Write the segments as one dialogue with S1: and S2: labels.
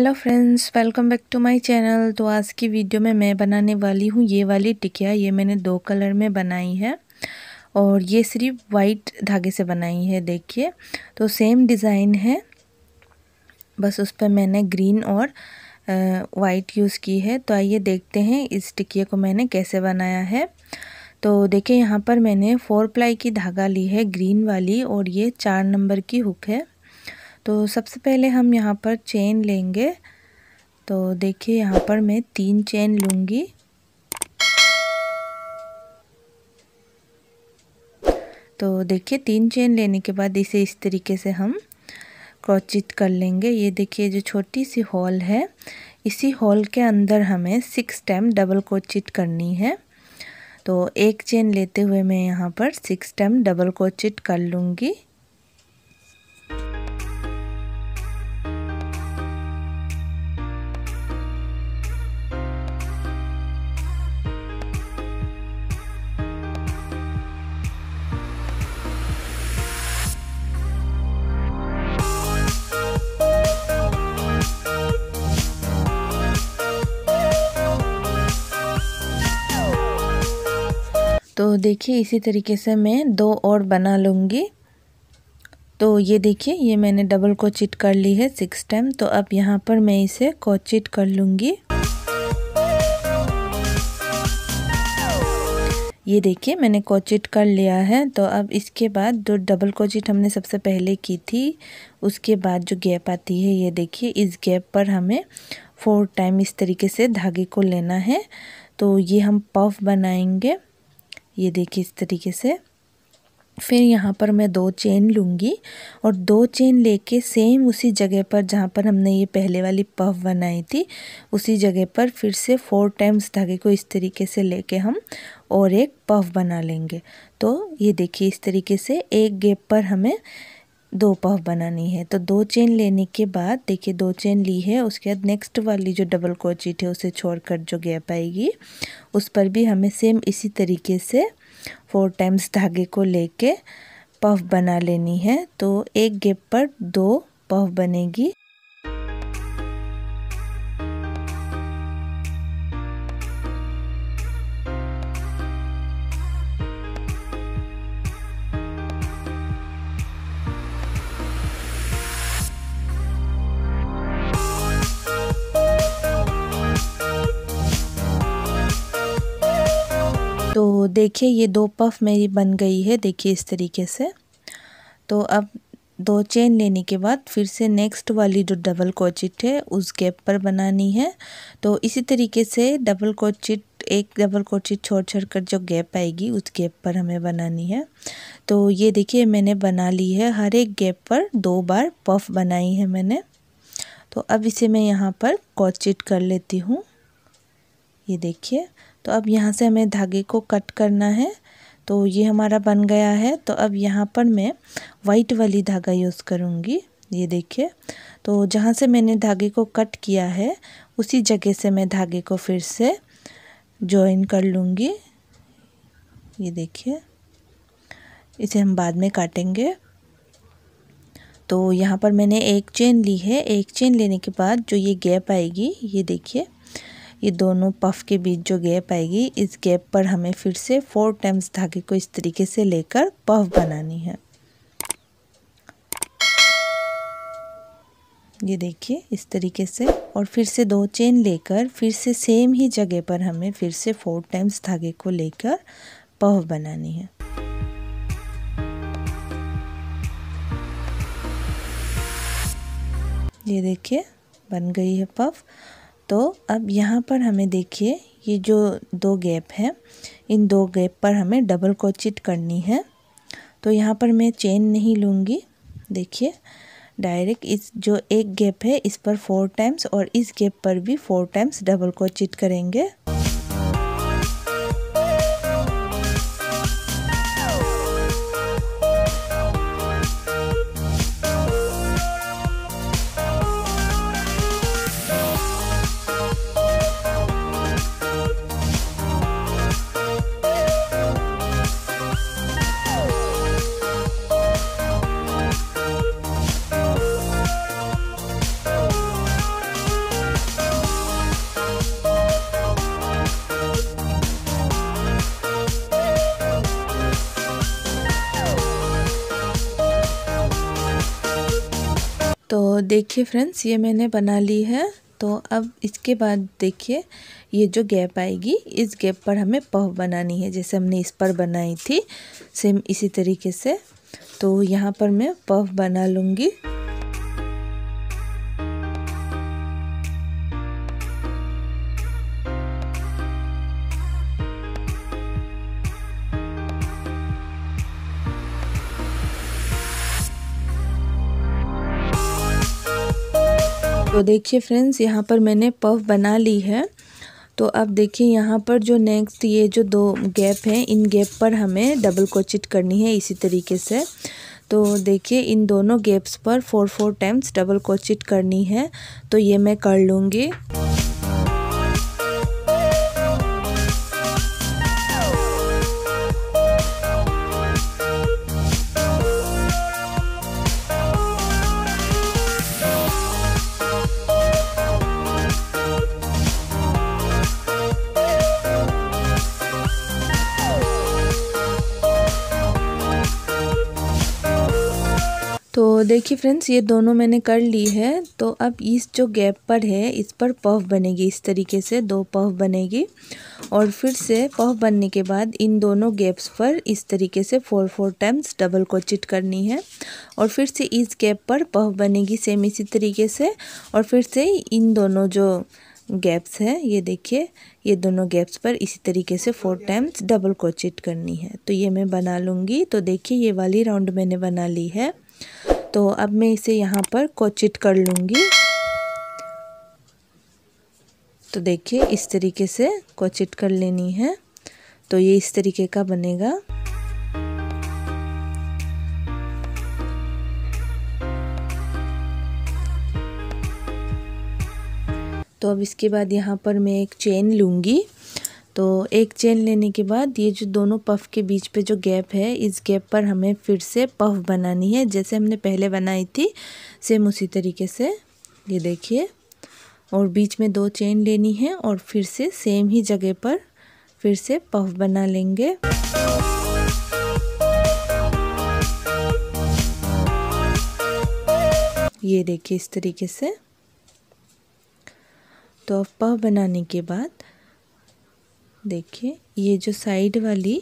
S1: Hello friends, welcome back to my channel. तो आज की वीडियो में मैं बनाने वाली हूँ ये वाली टिकिया। ये मैंने 2 कलर में बनाई है और ये सिर्फ वाइट धागे से बनाई है। देखिए, तो सेम डिज़ाइन है, बस उस पर मैंने ग्रीन और वाइट यूज़ की है। तो आइए देखते हैं इस टिकिया को मैंने कैसे बनाया है। तो देखिए, यहाँ पर मैंने 4 प्लाई की धागा ली है, ग्रीन वाली, और ये 4 नंबर की हुक है। तो सबसे पहले हम यहाँ पर चेन लेंगे। तो देखिए, यहाँ पर मैं 3 चेन लूँगी। तो देखिए, 3 चेन लेने के बाद इसे इस तरीके से हम क्रोचेट कर लेंगे। ये देखिए, जो छोटी सी हॉल है, इसी हॉल के अंदर हमें 6 टाइम डबल क्रोचेट करनी है। तो एक चेन लेते हुए मैं यहाँ पर 6 टाइम डबल क्रोचेट कर लूँगी। तो देखिए, इसी तरीके से मैं 2 और बना लूँगी। तो ये देखिए, ये मैंने डबल क्रोचेट कर ली है 6 टाइम। तो अब यहाँ पर मैं इसे क्रोचेट कर लूँगी। ये देखिए, मैंने क्रोचेट कर लिया है। तो अब इसके बाद जो डबल क्रोचेट हमने सबसे पहले की थी, उसके बाद जो गैप आती है, ये देखिए, इस गैप पर हमें 4 टाइम इस तरीके से धागे को लेना है। तो ये हम पफ बनाएंगे। ये देखिए, इस तरीके से। फिर यहाँ पर मैं 2 चेन लूँगी और 2 चेन लेके सेम उसी जगह पर जहाँ पर हमने ये पहले वाली पफ बनाई थी, उसी जगह पर फिर से 4 टाइम्स धागे को इस तरीके से लेके हम और एक पफ बना लेंगे। तो ये देखिए, इस तरीके से एक गैप पर हमें 2 पफ बनानी है। तो 2 चेन लेने के बाद देखिए, 2 चेन ली है, उसके बाद नेक्स्ट वाली जो डबल क्रोचेट है उसे छोड़कर जो गैप आएगी, उस पर भी हमें सेम इसी तरीके से 4 टाइम्स धागे को लेके पफ बना लेनी है। तो एक गैप पर 2 पफ बनेगी। तो देखिए, ये 2 पफ मेरी बन गई है। देखिए, इस तरीके से। तो अब 2 चेन लेने के बाद फिर से नेक्स्ट वाली जो डबल क्रोचेट है उस गैप पर बनानी है। तो इसी तरीके से डबल क्रोचेट, एक डबल क्रोचेट छोड़ कर जो गैप आएगी उस गैप पर हमें बनानी है। तो ये देखिए, मैंने बना ली है। हर एक गैप पर 2 बार पफ बनाई है मैंने। तो अब इसे मैं यहाँ पर क्रोचेट कर लेती हूँ। ये देखिए, तो अब यहाँ से हमें धागे को कट करना है। तो ये हमारा बन गया है। तो अब यहाँ पर मैं वाइट वाली धागा यूज़ करूँगी। ये देखिए, तो जहाँ से मैंने धागे को कट किया है उसी जगह से मैं धागे को फिर से जॉइन कर लूँगी। ये देखिए, इसे हम बाद में काटेंगे। तो यहाँ पर मैंने एक चेन ली है। एक चेन लेने के बाद जो ये गैप आएगी, ये देखिए, ये दोनों पफ के बीच जो गैप आएगी, इस गैप पर हमें फिर से 4 टाइम्स धागे को इस तरीके से लेकर पफ बनानी है। ये देखिए, इस तरीके से। और फिर से 2 चेन लेकर फिर से सेम ही जगह पर हमें फिर से 4 टाइम्स धागे को लेकर पफ बनानी है। ये देखिए, बन गई है पफ। तो अब यहाँ पर हमें देखिए, ये जो 2 गैप है, इन 2 गैप पर हमें डबल क्रोचेट करनी है। तो यहाँ पर मैं चेन नहीं लूँगी। देखिए, डायरेक्ट इस जो एक गैप है इस पर 4 टाइम्स और इस गैप पर भी 4 टाइम्स डबल क्रोचेट करेंगे। तो देखिए फ्रेंड्स, ये मैंने बना ली है। तो अब इसके बाद देखिए ये जो गैप आएगी, इस गैप पर हमें पफ बनानी है, जैसे हमने इस पर बनाई थी सेम इसी तरीके से। तो यहाँ पर मैं पफ बना लूँगी। तो देखिए फ्रेंड्स, यहाँ पर मैंने पफ बना ली है। तो अब देखिए यहाँ पर जो नेक्स्ट ये जो दो गैप हैं, इन गैप पर हमें डबल क्रोचेट करनी है इसी तरीके से। तो देखिए इन दोनों गैप्स पर 4 टाइम्स डबल क्रोचेट करनी है। तो ये मैं कर लूँगी। तो देखिए फ्रेंड्स, ये दोनों मैंने कर ली है। तो अब इस जो गैप पर है, इस पर पफ बनेगी इस तरीके से, 2 पफ बनेगी। और फिर से पफ बनने के बाद इन दोनों गैप्स पर इस तरीके से 4 टाइम्स डबल क्रोचेट करनी है। और फिर से इस गैप पर पफ बनेगी सेम इसी तरीके से। और फिर से इन दोनों जो गैप्स है, ये देखिए ये दोनों गैप्स पर इसी तरीके से 4 टाइम्स डबल क्रोचेट करनी है। तो ये मैं बना लूँगी। तो देखिए ये वाली राउंड मैंने बना ली है। तो अब मैं इसे यहाँ पर क्रोचेट कर लूँगी। तो देखिए इस तरीके से क्रोचेट कर लेनी है। तो ये इस तरीके का बनेगा। तो अब इसके बाद यहाँ पर मैं एक चेन लूँगी। तो एक चेन लेने के बाद ये जो दोनों पफ के बीच पे जो गैप है, इस गैप पर हमें फिर से पफ बनानी है, जैसे हमने पहले बनाई थी सेम उसी तरीके से। ये देखिए, और बीच में 2 चेन लेनी है और फिर से सेम ही जगह पर फिर से पफ बना लेंगे। ये देखिए इस तरीके से। तो अब पफ बनाने के बाद देखिए ये जो साइड वाली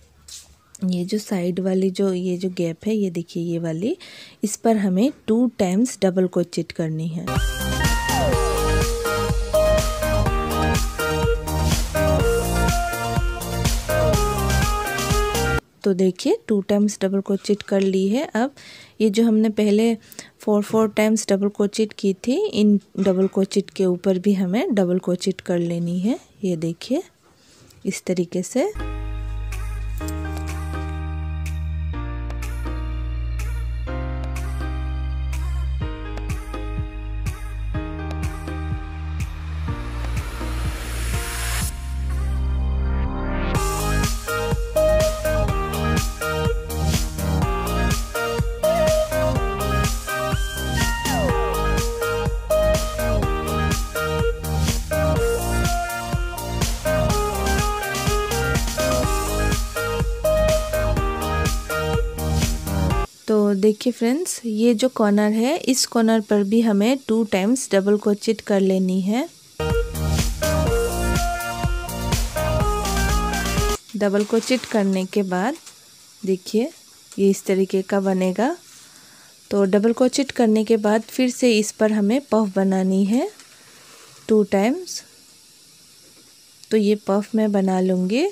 S1: जो ये जो गैप है, ये देखिए ये वाली, इस पर हमें 2 टाइम्स डबल क्रोचेट करनी है। तो देखिए 2 टाइम्स डबल क्रोचेट कर ली है। अब ये जो हमने पहले 4 टाइम्स डबल क्रोचेट की थी, इन डबल क्रोचेट के ऊपर भी हमें डबल क्रोचेट कर लेनी है। ये देखिए इस तरीके से। तो देखिए फ्रेंड्स, ये जो कॉर्नर है, इस कॉर्नर पर भी हमें 2 टाइम्स डबल क्रोचेट कर लेनी है। डबल क्रोचेट करने के बाद देखिए ये इस तरीके का बनेगा। तो डबल क्रोचेट करने के बाद फिर से इस पर हमें पफ बनानी है 2 टाइम्स। तो ये पफ मैं बना लूँगी।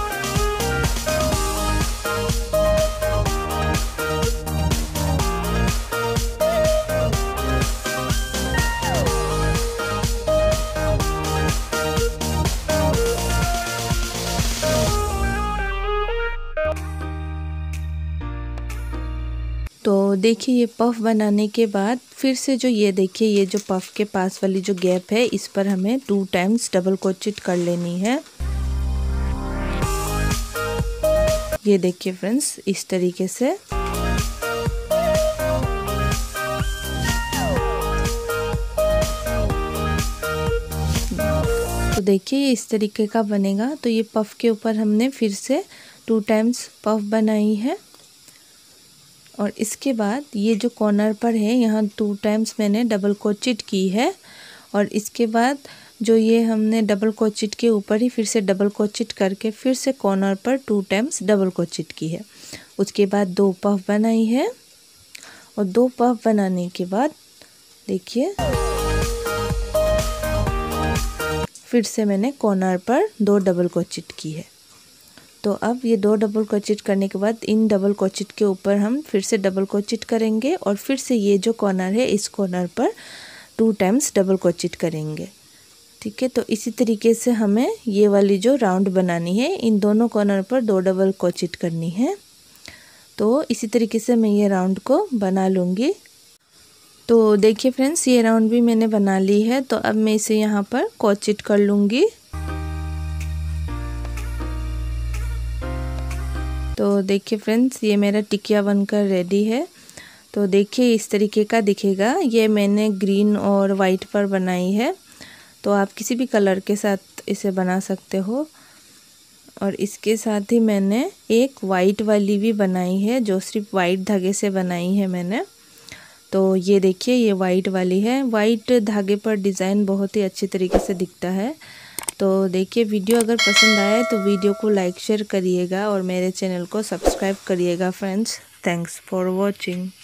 S1: तो देखिए ये पफ बनाने के बाद फिर से जो ये देखिए ये जो पफ के पास वाली जो गैप है, इस पर हमें 2 टाइम्स डबल क्रोचेट कर लेनी है। ये देखिए फ्रेंड्स इस तरीके से। तो देखिए ये इस तरीके का बनेगा। तो ये पफ के ऊपर हमने फिर से 2 टाइम्स पफ बनाई है। और इसके बाद ये जो कॉर्नर पर है यहाँ 2 टाइम्स मैंने डबल क्रोचेट की है। और इसके बाद जो ये हमने डबल क्रोचेट के ऊपर ही फिर से डबल क्रोचेट करके फिर से कॉर्नर पर 2 टाइम्स डबल क्रोचेट की है। उसके बाद 2 पफ बनाई है और 2 पफ बनाने के बाद देखिए फिर से मैंने कॉर्नर पर 2 डबल क्रोचेट की है। तो अब ये 2 डबल क्रोचेट करने के बाद इन डबल क्रोचेट के ऊपर हम फिर से डबल क्रोचेट करेंगे और फिर से ये जो कॉर्नर है इस कॉर्नर पर 2 टाइम्स डबल क्रोचेट करेंगे। ठीक है, तो इसी तरीके से हमें ये वाली जो राउंड बनानी है इन दोनों कॉर्नर पर 2 डबल क्रोचेट करनी है। तो इसी तरीके से मैं ये राउंड को बना लूँगी। तो देखिए फ्रेंड्स, ये राउंड भी मैंने बना ली है। तो अब मैं इसे यहाँ पर क्रोचेट कर लूँगी। तो देखिए फ्रेंड्स, ये मेरा टिकिया बनकर रेडी है। तो देखिए इस तरीके का दिखेगा। ये मैंने ग्रीन और वाइट पर बनाई है, तो आप किसी भी कलर के साथ इसे बना सकते हो। और इसके साथ ही मैंने एक वाइट वाली भी बनाई है जो सिर्फ वाइट धागे से बनाई है मैंने। तो ये देखिए ये वाइट वाली है। वाइट धागे पर डिज़ाइन बहुत ही अच्छे तरीके से दिखता है। तो देखिए वीडियो अगर पसंद आए तो वीडियो को लाइक शेयर करिएगा और मेरे चैनल को सब्सक्राइब करिएगा फ्रेंड्स। Thanks for watching.